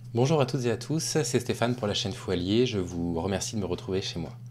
Bonjour à toutes et à tous, c'est Stéphane pour la chaîne Foilier, je vous remercie de me retrouver chez moi.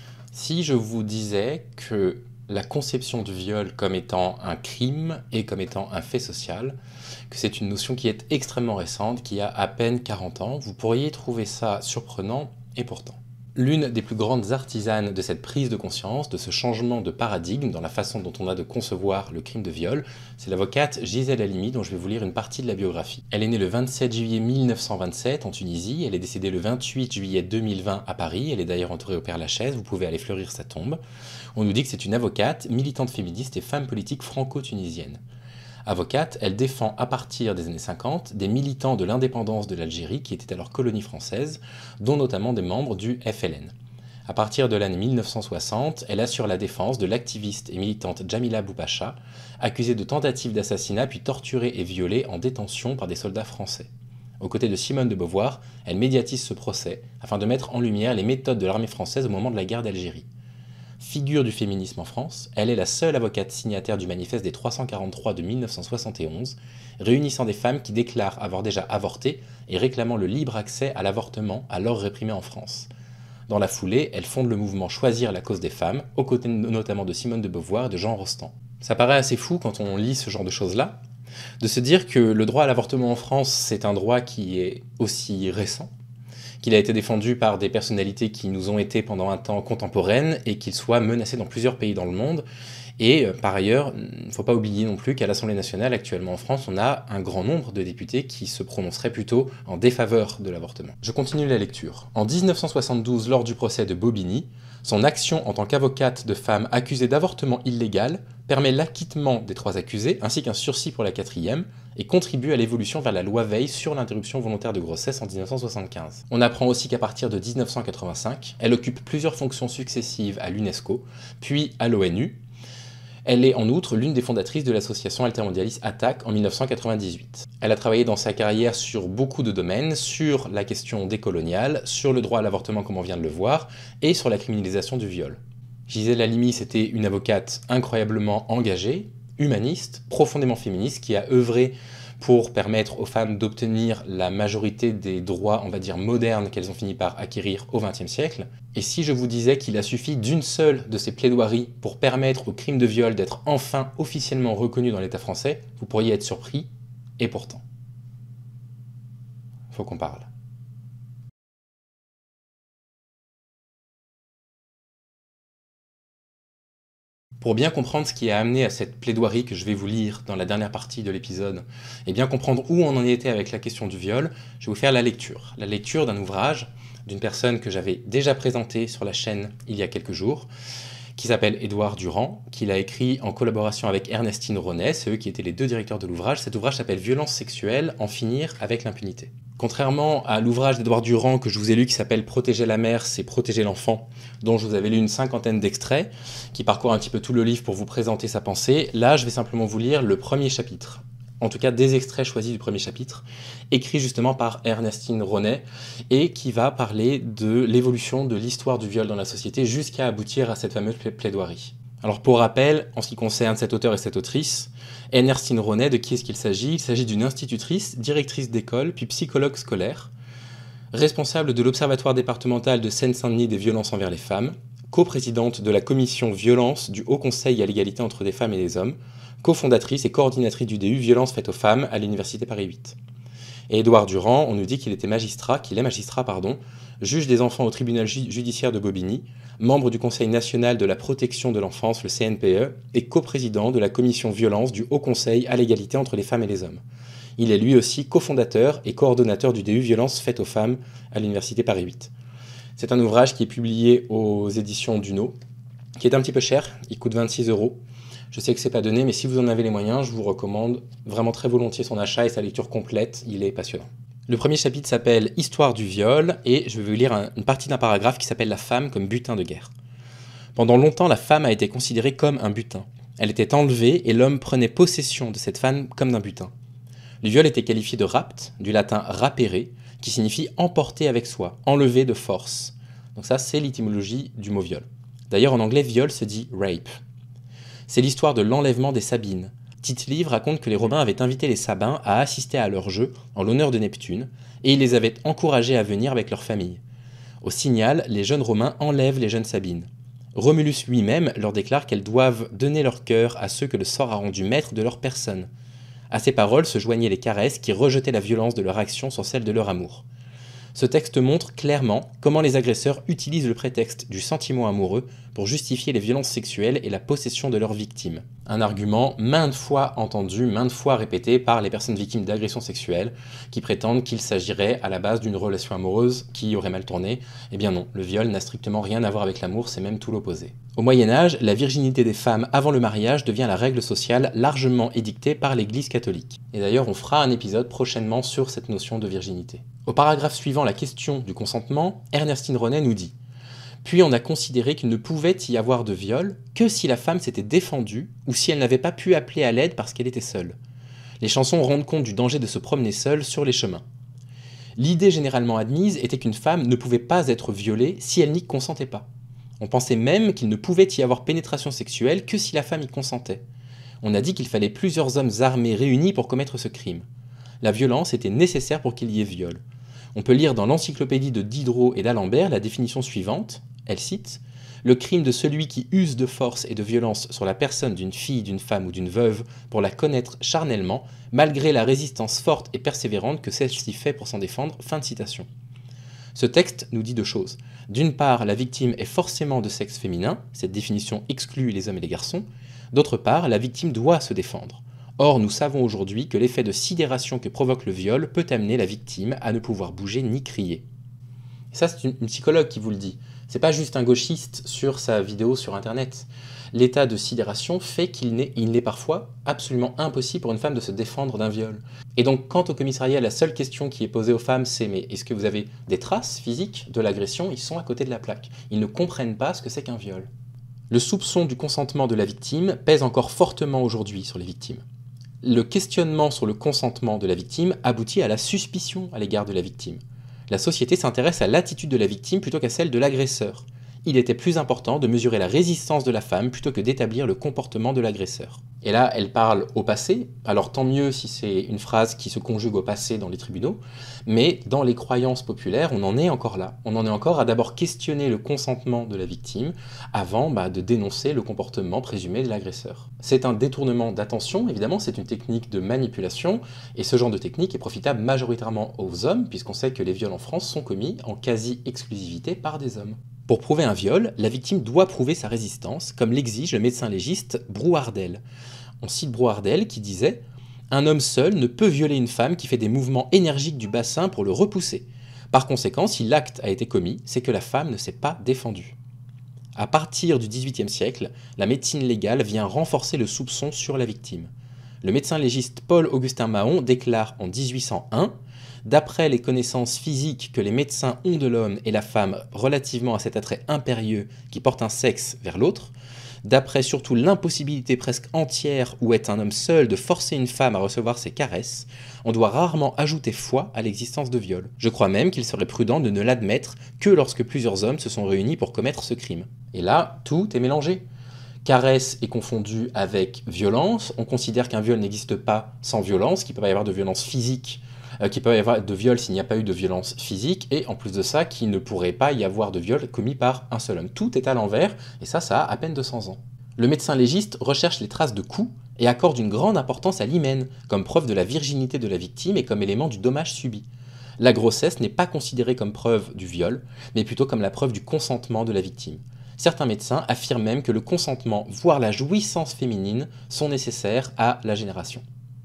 Si je vous disais que la conception du viol comme étant un crime et comme étant un fait social, que c'est une notion qui est extrêmement récente, qui a à peine 40 ans, vous pourriez trouver ça surprenant et pourtant. L'une des plus grandes artisanes de cette prise de conscience, de ce changement de paradigme dans la façon dont on a de concevoir le crime de viol, c'est l'avocate Gisèle Halimi dont je vais vous lire une partie de la biographie. Elle est née le 27 juillet 1927 en Tunisie, elle est décédée le 28 juillet 2020 à Paris, elle est d'ailleurs enterrée au Père-Lachaise, vous pouvez aller fleurir sa tombe. On nous dit que c'est une avocate, militante féministe et femme politique franco-tunisienne. Avocate, elle défend à partir des années 50 des militants de l'indépendance de l'Algérie qui était alors colonie française, dont notamment des membres du FLN. À partir de l'année 1960, elle assure la défense de l'activiste et militante Djamila Boupacha, accusée de tentative d'assassinat puis torturée et violée en détention par des soldats français. Aux côtés de Simone de Beauvoir, elle médiatise ce procès afin de mettre en lumière les méthodes de l'armée française au moment de la guerre d'Algérie. Figure du féminisme en France, elle est la seule avocate signataire du manifeste des 343 de 1971, réunissant des femmes qui déclarent avoir déjà avorté et réclamant le libre accès à l'avortement alors réprimé en France. Dans la foulée, elle fonde le mouvement Choisir la cause des femmes, aux côtés notamment de Simone de Beauvoir et de Jean Rostand. Ça paraît assez fou quand on lit ce genre de choses-là, de se dire que le droit à l'avortement en France, c'est un droit qui est aussi récent, qu'il a été défendu par des personnalités qui nous ont été pendant un temps contemporaines et qu'il soit menacé dans plusieurs pays dans le monde. Et par ailleurs, il ne faut pas oublier non plus qu'à l'Assemblée nationale, actuellement en France, on a un grand nombre de députés qui se prononceraient plutôt en défaveur de l'avortement. Je continue la lecture. En 1972, lors du procès de Bobigny, son action en tant qu'avocate de femme accusée d'avortement illégal permet l'acquittement des 3 accusés ainsi qu'un sursis pour la 4e et contribue à l'évolution vers la loi Veil sur l'interruption volontaire de grossesse en 1975. On apprend aussi qu'à partir de 1985, elle occupe plusieurs fonctions successives à l'UNESCO, puis à l'ONU. Elle est en outre l'une des fondatrices de l'association altermondialiste ATTAC en 1998. Elle a travaillé dans sa carrière sur beaucoup de domaines, sur la question décoloniale, sur le droit à l'avortement comme on vient de le voir, et sur la criminalisation du viol. Gisèle Halimi, c'était une avocate incroyablement engagée, humaniste, profondément féministe, qui a œuvré pour permettre aux femmes d'obtenir la majorité des droits, on va dire, modernes qu'elles ont fini par acquérir au XXe siècle. Et si je vous disais qu'il a suffi d'une seule de ces plaidoiries pour permettre au crime de viol d'être enfin officiellement reconnu dans l'État français, vous pourriez être surpris, et pourtant. Faut qu'on parle. Pour bien comprendre ce qui a amené à cette plaidoirie que je vais vous lire dans la dernière partie de l'épisode, et bien comprendre où on en était avec la question du viol, je vais vous faire la lecture. La lecture d'un ouvrage d'une personne que j'avais déjà présenté sur la chaîne il y a quelques jours, qui s'appelle Édouard Durand, qu'il a écrit en collaboration avec Ernestine Ronay, c'est eux qui étaient les 2 directeurs de l'ouvrage. Cet ouvrage s'appelle Violence sexuelle, en finir avec l'impunité. Contrairement à l'ouvrage d'Édouard Durand que je vous ai lu qui s'appelle Protéger la mère, c'est protéger l'enfant, dont je vous avais lu une 50aine d'extraits, qui parcourt un petit peu tout le livre pour vous présenter sa pensée, là je vais simplement vous lire le premier chapitre. En tout cas des extraits choisis du premier chapitre, écrit justement par Ernestine Ronay, et qui va parler de l'évolution de l'histoire du viol dans la société jusqu'à aboutir à cette fameuse plaidoirie. Alors pour rappel, en ce qui concerne cet auteur et cette autrice, Ernestine Ronay, de qui est-ce qu'il s'agit? Il s'agit d'une institutrice, directrice d'école, puis psychologue scolaire, responsable de l'Observatoire départemental de Seine-Saint-Denis des violences envers les femmes, coprésidente de la commission violence du Haut Conseil à l'égalité entre les femmes et les hommes, cofondatrice et coordinatrice du DU Violences faites aux femmes à l'Université Paris 8. Et Édouard Durand, on nous dit qu'il est magistrat, juge des enfants au tribunal judiciaire de Bobigny, membre du Conseil national de la protection de l'enfance, le CNPE, et coprésident de la commission violence du Haut Conseil à l'égalité entre les femmes et les hommes. Il est lui aussi cofondateur et coordonnateur du DU Violences faites aux femmes à l'Université Paris 8. C'est un ouvrage qui est publié aux éditions Duno, qui est un petit peu cher, il coûte 26 €. Je sais que c'est pas donné, mais si vous en avez les moyens, je vous recommande vraiment très volontiers son achat et sa lecture complète, il est passionnant. Le premier chapitre s'appelle « Histoire du viol » et je vais vous lire une partie d'un paragraphe qui s'appelle « La femme comme butin de guerre ». Pendant longtemps, la femme a été considérée comme un butin. Elle était enlevée et l'homme prenait possession de cette femme comme d'un butin. Le viol était qualifié de rapt, du latin rapere, qui signifie emporter avec soi, enlever de force. Donc ça, c'est l'étymologie du mot viol. D'ailleurs, en anglais, viol se dit rape. C'est l'histoire de l'enlèvement des Sabines, Tite-Livre raconte que les Romains avaient invité les Sabins à assister à leurs jeux en l'honneur de Neptune, et ils les avaient encouragés à venir avec leur famille. Au signal, les jeunes Romains enlèvent les jeunes Sabines. Romulus lui-même leur déclare qu'elles doivent donner leur cœur à ceux que le sort a rendus maîtres de leur personne. À ces paroles se joignaient les caresses qui rejetaient la violence de leur action sur celle de leur amour. Ce texte montre clairement comment les agresseurs utilisent le prétexte du sentiment amoureux pour justifier les violences sexuelles et la possession de leurs victimes. Un argument maintes fois entendu, maintes fois répété par les personnes victimes d'agressions sexuelles qui prétendent qu'il s'agirait à la base d'une relation amoureuse qui aurait mal tourné. Eh bien non, le viol n'a strictement rien à voir avec l'amour, c'est même tout l'opposé. Au Moyen-Âge, la virginité des femmes avant le mariage devient la règle sociale largement édictée par l'Église catholique. Et d'ailleurs, on fera un épisode prochainement sur cette notion de virginité. Au paragraphe suivant la question du consentement, Ernestine Renet nous dit « Puis on a considéré qu'il ne pouvait y avoir de viol que si la femme s'était défendue ou si elle n'avait pas pu appeler à l'aide parce qu'elle était seule. Les chansons rendent compte du danger de se promener seule sur les chemins. L'idée généralement admise était qu'une femme ne pouvait pas être violée si elle n'y consentait pas. On pensait même qu'il ne pouvait y avoir pénétration sexuelle que si la femme y consentait. On a dit qu'il fallait plusieurs hommes armés réunis pour commettre ce crime. La violence était nécessaire pour qu'il y ait viol. On peut lire dans l'encyclopédie de Diderot et d'Alembert la définition suivante, elle cite « Le crime de celui qui use de force et de violence sur la personne d'une fille, d'une femme ou d'une veuve pour la connaître charnellement, malgré la résistance forte et persévérante que celle-ci fait pour s'en défendre. » Fin de citation. Ce texte nous dit deux choses. D'une part, la victime est forcément de sexe féminin, cette définition exclut les hommes et les garçons. D'autre part, la victime doit se défendre. Or, nous savons aujourd'hui que l'effet de sidération que provoque le viol peut amener la victime à ne pouvoir bouger ni crier. Et ça, c'est une psychologue qui vous le dit. C'est pas juste un gauchiste sur sa vidéo sur Internet. L'état de sidération fait qu'il est parfois absolument impossible pour une femme de se défendre d'un viol. Et donc, quand au commissariat, la seule question qui est posée aux femmes, c'est « Mais est-ce que vous avez des traces physiques de l'agression ?» Ils sont à côté de la plaque. Ils ne comprennent pas ce que c'est qu'un viol. Le soupçon du consentement de la victime pèse encore fortement aujourd'hui sur les victimes. Le questionnement sur le consentement de la victime aboutit à la suspicion à l'égard de la victime. La société s'intéresse à l'attitude de la victime plutôt qu'à celle de l'agresseur. Il était plus important de mesurer la résistance de la femme plutôt que d'établir le comportement de l'agresseur. Et là, elle parle au passé, alors tant mieux si c'est une phrase qui se conjugue au passé dans les tribunaux, mais dans les croyances populaires, on en est encore là. On en est encore à d'abord questionner le consentement de la victime avant de dénoncer le comportement présumé de l'agresseur. C'est un détournement d'attention, évidemment, c'est une technique de manipulation, et ce genre de technique est profitable majoritairement aux hommes, puisqu'on sait que les viols en France sont commis en quasi-exclusivité par des hommes. Pour prouver un viol, la victime doit prouver sa résistance, comme l'exige le médecin légiste Brouardel. On cite Brouardel qui disait « Un homme seul ne peut violer une femme qui fait des mouvements énergiques du bassin pour le repousser. Par conséquent, si l'acte a été commis, c'est que la femme ne s'est pas défendue. » À partir du XVIIIe siècle, la médecine légale vient renforcer le soupçon sur la victime. Le médecin légiste Paul-Augustin Mahon déclare en 1801 « D'après les connaissances physiques que les médecins ont de l'homme et la femme relativement à cet attrait impérieux qui porte un sexe vers l'autre, d'après surtout l'impossibilité presque entière où est un homme seul de forcer une femme à recevoir ses caresses, on doit rarement ajouter foi à l'existence de viol. Je crois même qu'il serait prudent de ne l'admettre que lorsque plusieurs hommes se sont réunis pour commettre ce crime. » Et là, tout est mélangé. Caresse est confondu avec violence, on considère qu'un viol n'existe pas sans violence, qu'il peut pas y avoir de violence physique, qu'il peut y avoir de viol s'il n'y a pas eu de violence physique, et en plus de ça, qu'il ne pourrait pas y avoir de viol commis par un seul homme. Tout est à l'envers, et ça a à peine 200 ans. Le médecin légiste recherche les traces de coups et accorde une grande importance à l'hymen, comme preuve de la virginité de la victime et comme élément du dommage subi. La grossesse n'est pas considérée comme preuve du viol, mais plutôt comme la preuve du consentement de la victime. Certains médecins affirment même que le consentement, voire la jouissance féminine, sont nécessaires à la génération.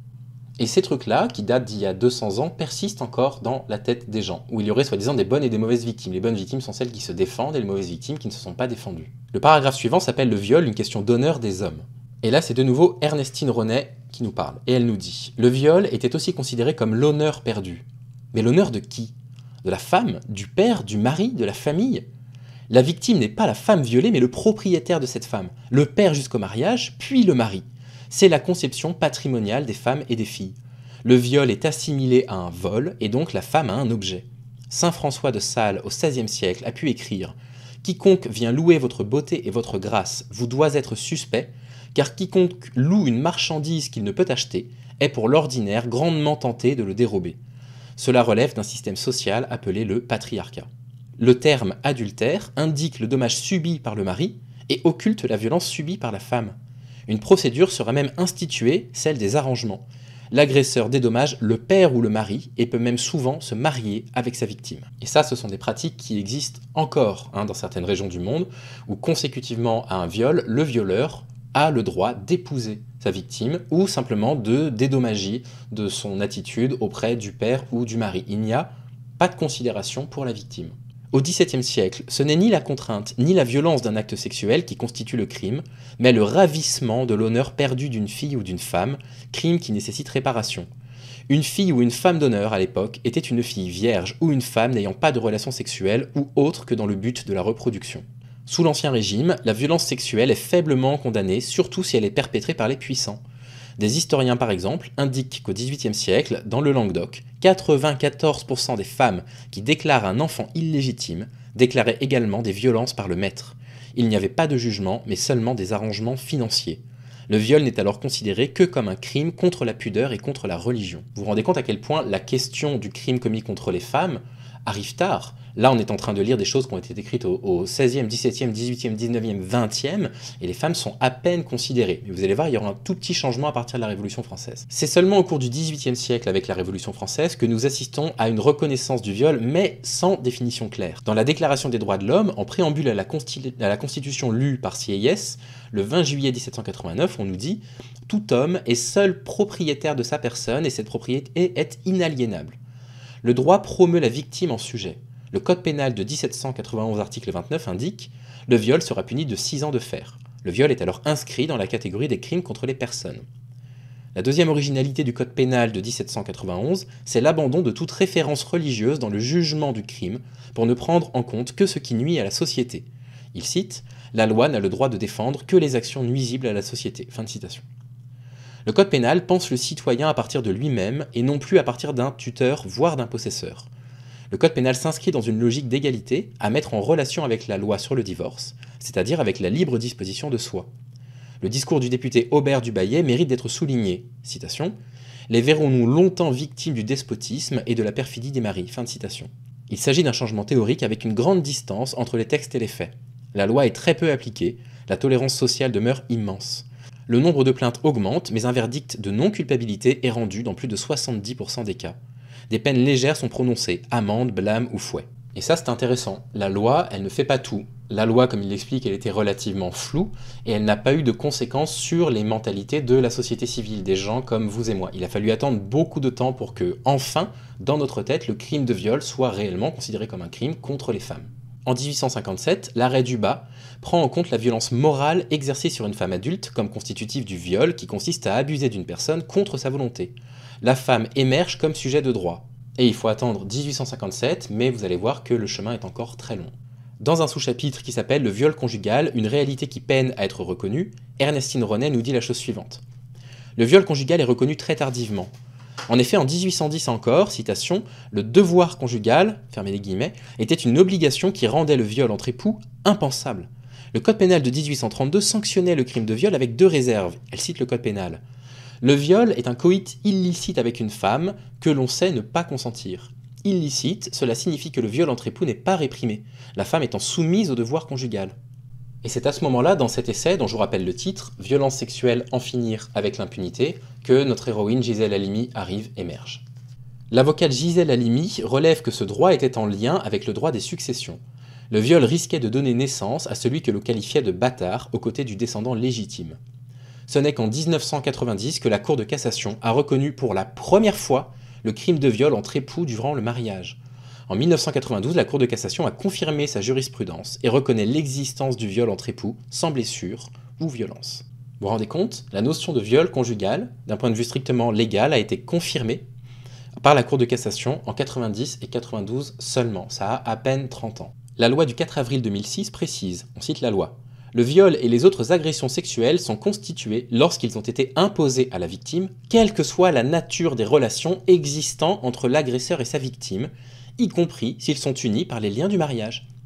Et ces trucs-là, qui datent d'il y a 200 ans, persistent encore dans la tête des gens, où il y aurait soi-disant des bonnes et des mauvaises victimes. Les bonnes victimes sont celles qui se défendent et les mauvaises victimes qui ne se sont pas défendues. Le paragraphe suivant s'appelle « Le viol, une question d'honneur des hommes ». Et là, c'est de nouveau Ernestine Renet qui nous parle. Et elle nous dit « Le viol était aussi considéré comme l'honneur perdu. » Mais l'honneur de qui? De la femme? Du père? Du mari? De la famille? La victime n'est pas la femme violée, mais le propriétaire de cette femme. Le père jusqu'au mariage, puis le mari. C'est la conception patrimoniale des femmes et des filles. Le viol est assimilé à un vol, et donc la femme à un objet. Saint François de Sales, au XVIe siècle, a pu écrire « Quiconque vient louer votre beauté et votre grâce vous doit être suspect, car quiconque loue une marchandise qu'il ne peut acheter est pour l'ordinaire grandement tenté de le dérober. Cela relève d'un système social appelé le patriarcat. Le terme adultère indique le dommage subi par le mari et occulte la violence subie par la femme. Une procédure sera même instituée, celle des arrangements. L'agresseur dédommage le père ou le mari et peut même souvent se marier avec sa victime. Et ça, ce sont des pratiques qui existent encore dans certaines régions du monde, où consécutivement à un viol, le violeur a le droit d'épouser sa victime ou simplement de dédommager de son attitude auprès du père ou du mari. Il n'y a pas de considération pour la victime. Au XVIIe siècle, ce n'est ni la contrainte ni la violence d'un acte sexuel qui constitue le crime, mais le ravissement de l'honneur perdu d'une fille ou d'une femme, crime qui nécessite réparation. Une fille ou une femme d'honneur à l'époque était une fille vierge ou une femme n'ayant pas de relation sexuelle ou autre que dans le but de la reproduction. Sous l'Ancien Régime, la violence sexuelle est faiblement condamnée, surtout si elle est perpétrée par les puissants. Des historiens par exemple indiquent qu'au XVIIIe siècle, dans le Languedoc, 94% des femmes qui déclarent un enfant illégitime déclaraient également des violences par le maître. Il n'y avait pas de jugement, mais seulement des arrangements financiers. Le viol n'est alors considéré que comme un crime contre la pudeur et contre la religion. Vous vous rendez compte à quel point la question du crime commis contre les femmes arrive tard. Là, on est en train de lire des choses qui ont été écrites au XVIe, XVIIe, XVIIIe, XIXe, XXe, et les femmes sont à peine considérées. Mais vous allez voir, il y aura un tout petit changement à partir de la Révolution française. C'est seulement au cours du XVIIIe siècle, avec la Révolution française, que nous assistons à une reconnaissance du viol, mais sans définition claire. Dans la Déclaration des droits de l'homme, en préambule à la Constitution lue par Sieyès, le 20 juillet 1789, on nous dit « Tout homme est seul propriétaire de sa personne et cette propriété est inaliénable. Le droit promeut la victime en sujet. Le code pénal de 1791 article 29 indique « Le viol sera puni de 6 ans de fer ». Le viol est alors inscrit dans la catégorie des crimes contre les personnes. La deuxième originalité du code pénal de 1791, c'est l'abandon de toute référence religieuse dans le jugement du crime pour ne prendre en compte que ce qui nuit à la société. Il cite « La loi n'a le droit de défendre que les actions nuisibles à la société ». Fin de citation. Le code pénal pense le citoyen à partir de lui-même et non plus à partir d'un tuteur, voire d'un possesseur. Le code pénal s'inscrit dans une logique d'égalité à mettre en relation avec la loi sur le divorce, c'est-à-dire avec la libre disposition de soi. Le discours du député Aubert du Baillet mérite d'être souligné. Citation « Les verrons-nous longtemps victimes du despotisme et de la perfidie des maris ». Fin de citation. Il s'agit d'un changement théorique avec une grande distance entre les textes et les faits. La loi est très peu appliquée, la tolérance sociale demeure immense. Le nombre de plaintes augmente, mais un verdict de non-culpabilité est rendu dans plus de 70% des cas. Des peines légères sont prononcées, amende, blâme ou fouet. Et ça, c'est intéressant. La loi, elle ne fait pas tout. La loi, comme il l'explique, elle était relativement floue et elle n'a pas eu de conséquences sur les mentalités de la société civile, des gens comme vous et moi. Il a fallu attendre beaucoup de temps pour que, enfin, dans notre tête, le crime de viol soit réellement considéré comme un crime contre les femmes. En 1857, l'arrêt du bas prend en compte la violence morale exercée sur une femme adulte comme constitutive du viol qui consiste à abuser d'une personne contre sa volonté. La femme émerge comme sujet de droit. Et il faut attendre 1857, mais vous allez voir que le chemin est encore très long. Dans un sous-chapitre qui s'appelle « Le viol conjugal, une réalité qui peine à être reconnue », Ernestine Renet nous dit la chose suivante. Le viol conjugal est reconnu très tardivement. En effet, en 1810 encore, citation, « le devoir conjugal, fermez les guillemets, était une obligation qui rendait le viol entre époux impensable. Le code pénal de 1832 sanctionnait le crime de viol avec 2 réserves. » Elle cite le code pénal. Le viol est un coït illicite avec une femme que l'on sait ne pas consentir. Illicite, cela signifie que le viol entre époux n'est pas réprimé, la femme étant soumise au devoir conjugal. Et c'est à ce moment-là, dans cet essai, dont je vous rappelle le titre, « Violence sexuelle, en finir avec l'impunité », que notre héroïne Gisèle Halimi émerge. L'avocate Gisèle Halimi relève que ce droit était en lien avec le droit des successions. Le viol risquait de donner naissance à celui que l'on qualifiait de bâtard aux côtés du descendant légitime. Ce n'est qu'en 1990 que la Cour de cassation a reconnu pour la première fois le crime de viol entre époux durant le mariage. En 1992, la Cour de cassation a confirmé sa jurisprudence et reconnaît l'existence du viol entre époux sans blessure ou violence. Vous vous rendez compte ? La notion de viol conjugal, d'un point de vue strictement légal, a été confirmée par la Cour de cassation en 90 et 92 seulement. Ça a à peine 30 ans. La loi du 4 avril 2006 précise, on cite la loi, « Le viol et les autres agressions sexuelles sont constitués lorsqu'ils ont été imposés à la victime, quelle que soit la nature des relations existant entre l'agresseur et sa victime, y compris s'ils sont unis par les liens du mariage.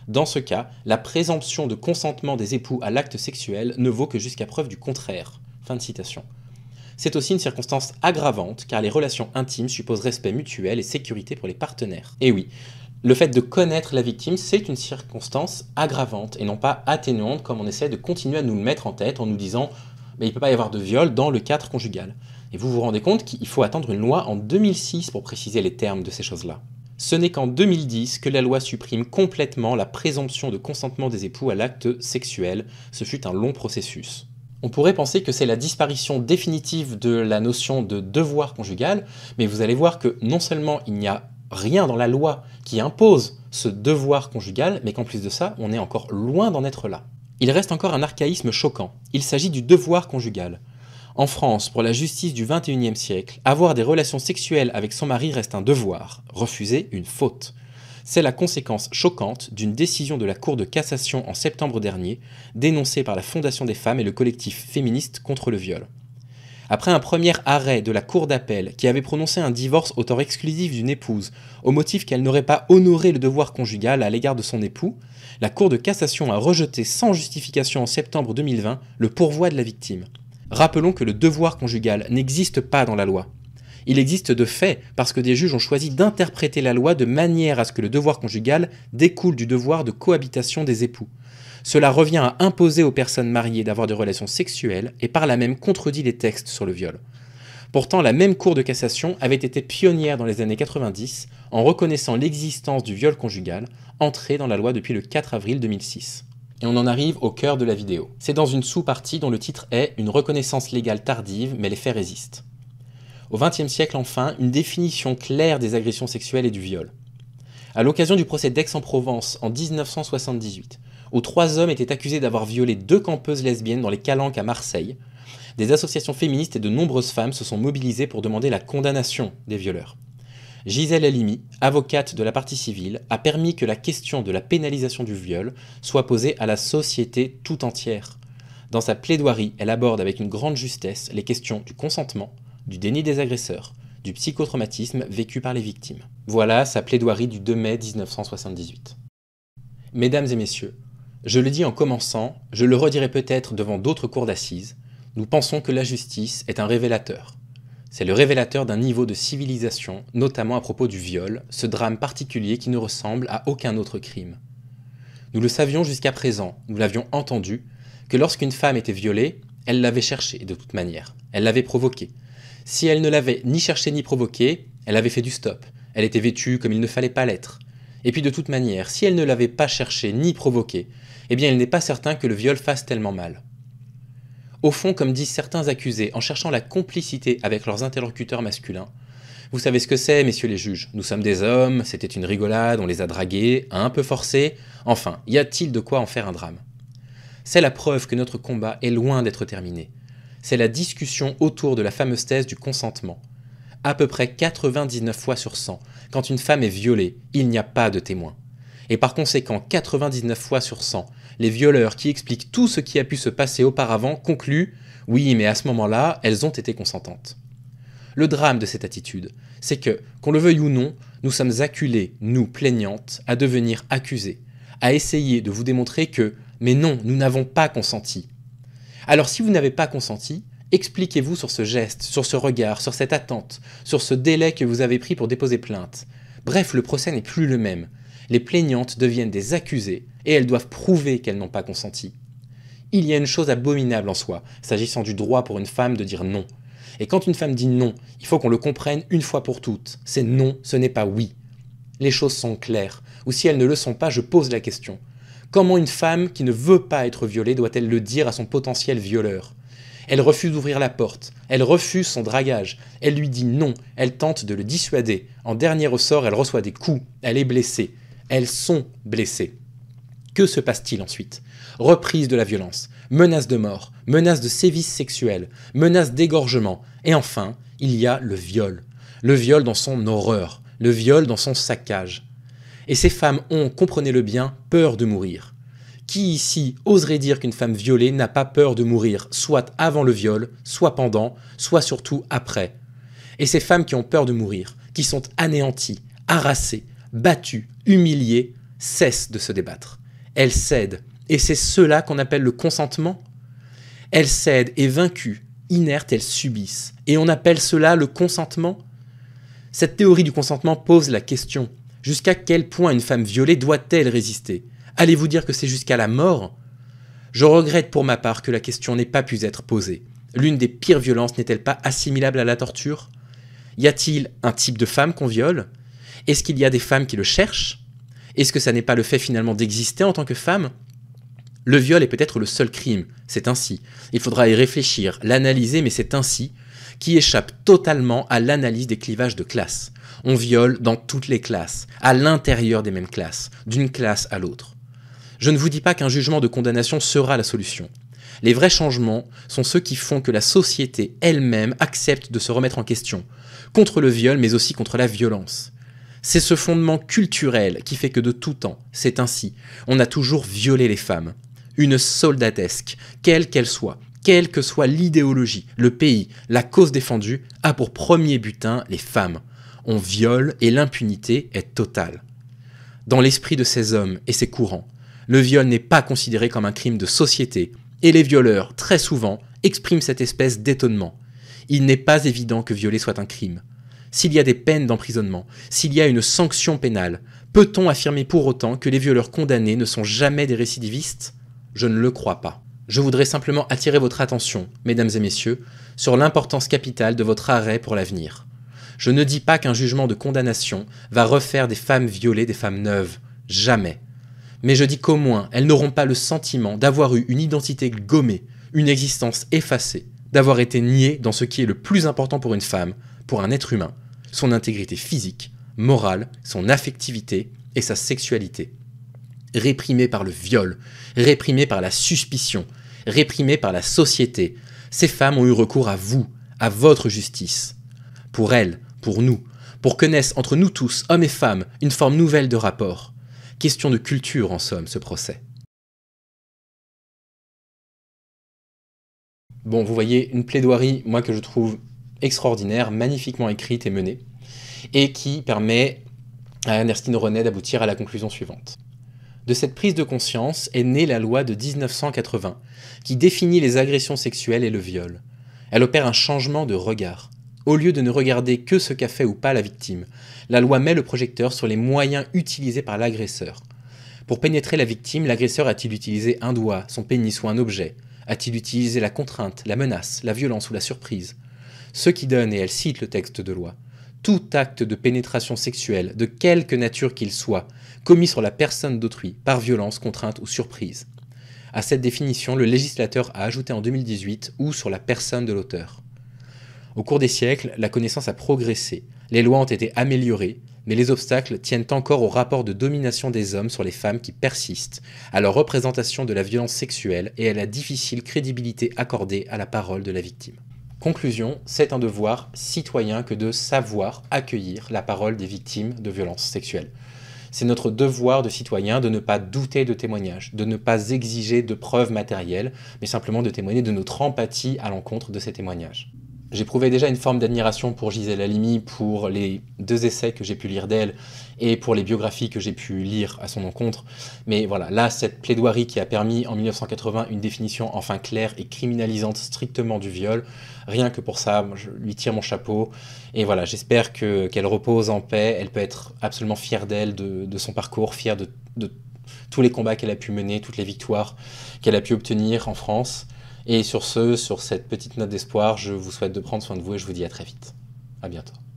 Dans ce cas, la présomption de consentement des époux à l'acte sexuel ne vaut que jusqu'à preuve du contraire. » Fin de citation. C'est aussi une circonstance aggravante car les relations intimes supposent respect mutuel et sécurité pour les partenaires. Et oui, le fait de connaître la victime, c'est une circonstance aggravante et non pas atténuante comme on essaie de continuer à nous le mettre en tête en nous disant « il ne peut pas y avoir de viol dans le cadre conjugal ». Et vous vous rendez compte qu'il faut attendre une loi en 2006 pour préciser les termes de ces choses-là. Ce n'est qu'en 2010 que la loi supprime complètement la présomption de consentement des époux à l'acte sexuel. Ce fut un long processus. On pourrait penser que c'est la disparition définitive de la notion de devoir conjugal, mais vous allez voir que non seulement il n'y a rien dans la loi qui impose ce devoir conjugal, mais qu'en plus de ça, on est encore loin d'en être là. Il reste encore un archaïsme choquant. Il s'agit du devoir conjugal. En France, pour la justice du XXIe siècle, avoir des relations sexuelles avec son mari reste un devoir, refuser une faute. C'est la conséquence choquante d'une décision de la Cour de cassation en septembre dernier, dénoncée par la Fondation des femmes et le collectif féministe contre le viol. Après un premier arrêt de la Cour d'appel qui avait prononcé un divorce au tort exclusif d'une épouse au motif qu'elle n'aurait pas honoré le devoir conjugal à l'égard de son époux, la Cour de cassation a rejeté sans justification en septembre 2020 le pourvoi de la victime. Rappelons que le devoir conjugal n'existe pas dans la loi. Il existe de fait parce que des juges ont choisi d'interpréter la loi de manière à ce que le devoir conjugal découle du devoir de cohabitation des époux. Cela revient à imposer aux personnes mariées d'avoir des relations sexuelles et par là même contredit les textes sur le viol. Pourtant, la même Cour de cassation avait été pionnière dans les années 90 en reconnaissant l'existence du viol conjugal, entré dans la loi depuis le 4 avril 2006. Et on en arrive au cœur de la vidéo. C'est dans une sous-partie dont le titre est « Une reconnaissance légale tardive, mais les faits résistent ». Au XXe siècle enfin, une définition claire des agressions sexuelles et du viol. À l'occasion du procès d'Aix-en-Provence en 1978, où 3 hommes étaient accusés d'avoir violé 2 campeuses lesbiennes dans les Calanques à Marseille, des associations féministes et de nombreuses femmes se sont mobilisées pour demander la condamnation des violeurs. Gisèle Halimi, avocate de la partie civile, a permis que la question de la pénalisation du viol soit posée à la société tout entière. Dans sa plaidoirie, elle aborde avec une grande justesse les questions du consentement, du déni des agresseurs, du psychotraumatisme vécu par les victimes. Voilà sa plaidoirie du 2 mai 1978. Mesdames et messieurs, je le dis en commençant, je le redirai peut-être devant d'autres cours d'assises, nous pensons que la justice est un révélateur. C'est le révélateur d'un niveau de civilisation, notamment à propos du viol, ce drame particulier qui ne ressemble à aucun autre crime. Nous le savions jusqu'à présent, nous l'avions entendu, que lorsqu'une femme était violée, elle l'avait cherché de toute manière, elle l'avait provoqué. Si elle ne l'avait ni cherché ni provoqué, elle avait fait du stop, elle était vêtue comme il ne fallait pas l'être. Et puis de toute manière, si elle ne l'avait pas cherché ni provoqué, eh bien il n'est pas certain que le viol fasse tellement mal. Au fond, comme disent certains accusés, en cherchant la complicité avec leurs interlocuteurs masculins, vous savez ce que c'est, messieurs les juges, nous sommes des hommes, c'était une rigolade, on les a dragués, un peu forcés, enfin, y a-t-il de quoi en faire un drame? C'est la preuve que notre combat est loin d'être terminé. C'est la discussion autour de la fameuse thèse du consentement. À peu près 99 fois sur 100, quand une femme est violée, il n'y a pas de témoin. Et par conséquent, 99 fois sur 100, les violeurs qui expliquent tout ce qui a pu se passer auparavant concluent « oui, mais à ce moment-là, elles ont été consentantes ». Le drame de cette attitude, c'est que, qu'on le veuille ou non, nous sommes acculés, nous, plaignantes, à devenir accusés, à essayer de vous démontrer que « mais non, nous n'avons pas consenti ». Alors si vous n'avez pas consenti, expliquez-vous sur ce geste, sur ce regard, sur cette attente, sur ce délai que vous avez pris pour déposer plainte. Bref, le procès n'est plus le même. Les plaignantes deviennent des accusées et elles doivent prouver qu'elles n'ont pas consenti. Il y a une chose abominable en soi, s'agissant du droit pour une femme de dire non. Et quand une femme dit non, il faut qu'on le comprenne une fois pour toutes. C'est non, ce n'est pas oui. Les choses sont claires, ou si elles ne le sont pas, je pose la question. Comment une femme qui ne veut pas être violée doit-elle le dire à son potentiel violeur? Elle refuse d'ouvrir la porte, elle refuse son dragage, elle lui dit non, elle tente de le dissuader. En dernier ressort, elle reçoit des coups, elle est blessée. Elles sont blessées. Que se passe-t-il ensuite? Reprise de la violence, menace de mort, menace de sévices sexuels, menace d'égorgement, et enfin, il y a le viol. Le viol dans son horreur, le viol dans son saccage. Et ces femmes ont, comprenez-le bien, peur de mourir. Qui ici oserait dire qu'une femme violée n'a pas peur de mourir, soit avant le viol, soit pendant, soit surtout après? Et ces femmes qui ont peur de mourir, qui sont anéanties, harassées, battues, humiliées, cessent de se débattre. Elles cèdent, et c'est cela qu'on appelle le consentement. Elles cèdent et vaincues, inertes, elles subissent. Et on appelle cela le consentement. Cette théorie du consentement pose la question. Jusqu'à quel point une femme violée doit-elle résister? Allez-vous dire que c'est jusqu'à la mort? Je regrette pour ma part que la question n'ait pas pu être posée. L'une des pires violences n'est-elle pas assimilable à la torture? Y a-t-il un type de femme qu'on viole? Est-ce qu'il y a des femmes qui le cherchent? Est-ce que ça n'est pas le fait finalement d'exister en tant que femme? Le viol est peut-être le seul crime, c'est ainsi. Il faudra y réfléchir, l'analyser, mais c'est ainsi, qui échappe totalement à l'analyse des clivages de classe. On viole dans toutes les classes, à l'intérieur des mêmes classes, d'une classe à l'autre. Je ne vous dis pas qu'un jugement de condamnation sera la solution. Les vrais changements sont ceux qui font que la société elle-même accepte de se remettre en question, contre le viol mais aussi contre la violence. C'est ce fondement culturel qui fait que de tout temps, c'est ainsi, on a toujours violé les femmes. Une soldatesque, quelle qu'elle soit, quelle que soit l'idéologie, le pays, la cause défendue, a pour premier butin les femmes. On viole et l'impunité est totale. Dans l'esprit de ces hommes et ces courants, le viol n'est pas considéré comme un crime de société, et les violeurs, très souvent, expriment cette espèce d'étonnement. Il n'est pas évident que violer soit un crime. S'il y a des peines d'emprisonnement, s'il y a une sanction pénale, peut-on affirmer pour autant que les violeurs condamnés ne sont jamais des récidivistes? Je ne le crois pas. Je voudrais simplement attirer votre attention, mesdames et messieurs, sur l'importance capitale de votre arrêt pour l'avenir. Je ne dis pas qu'un jugement de condamnation va refaire des femmes violées des femmes neuves. Jamais. Mais je dis qu'au moins, elles n'auront pas le sentiment d'avoir eu une identité gommée, une existence effacée, d'avoir été niées dans ce qui est le plus important pour une femme, pour un être humain, son intégrité physique, morale, son affectivité et sa sexualité. Réprimées par le viol, réprimées par la suspicion, réprimées par la société, ces femmes ont eu recours à vous, à votre justice. Pour elles, pour nous, pour que naisse entre nous tous, hommes et femmes, une forme nouvelle de rapport. Question de culture, en somme, ce procès. Bon, vous voyez, une plaidoirie, moi, que je trouve extraordinaire, magnifiquement écrite et menée, et qui permet à Ernestine Ronay d'aboutir à la conclusion suivante. De cette prise de conscience est née la loi de 1980, qui définit les agressions sexuelles et le viol. Elle opère un changement de regard. Au lieu de ne regarder que ce qu'a fait ou pas la victime, la loi met le projecteur sur les moyens utilisés par l'agresseur. Pour pénétrer la victime, l'agresseur a-t-il utilisé un doigt, son pénis ou un objet? A-t-il utilisé la contrainte, la menace, la violence ou la surprise? Ce qui donne, et elle cite le texte de loi, tout acte de pénétration sexuelle, de quelque nature qu'il soit, commis sur la personne d'autrui, par violence, contrainte ou surprise. À cette définition, le législateur a ajouté en 2018 ou sur la personne de l'auteur. Au cours des siècles, la connaissance a progressé, les lois ont été améliorées, mais les obstacles tiennent encore au rapport de domination des hommes sur les femmes qui persistent, à leur représentation de la violence sexuelle et à la difficile crédibilité accordée à la parole de la victime. Conclusion, c'est un devoir citoyen que de savoir accueillir la parole des victimes de violences sexuelles. C'est notre devoir de citoyen de ne pas douter de témoignages, de ne pas exiger de preuves matérielles, mais simplement de témoigner de notre empathie à l'encontre de ces témoignages. J'éprouvais déjà une forme d'admiration pour Gisèle Halimi, pour les 2 essais que j'ai pu lire d'elle et pour les biographies que j'ai pu lire à son encontre. Mais voilà, là, cette plaidoirie qui a permis en 1980 une définition enfin claire et criminalisante strictement du viol, rien que pour ça, je lui tire mon chapeau. Et voilà, j'espère qu'elle repose en paix. Elle peut être absolument fière d'elle, de son parcours, fière de tous les combats qu'elle a pu mener, toutes les victoires qu'elle a pu obtenir en France. Et sur cette petite note d'espoir, je vous souhaite de prendre soin de vous et je vous dis à très vite. À bientôt.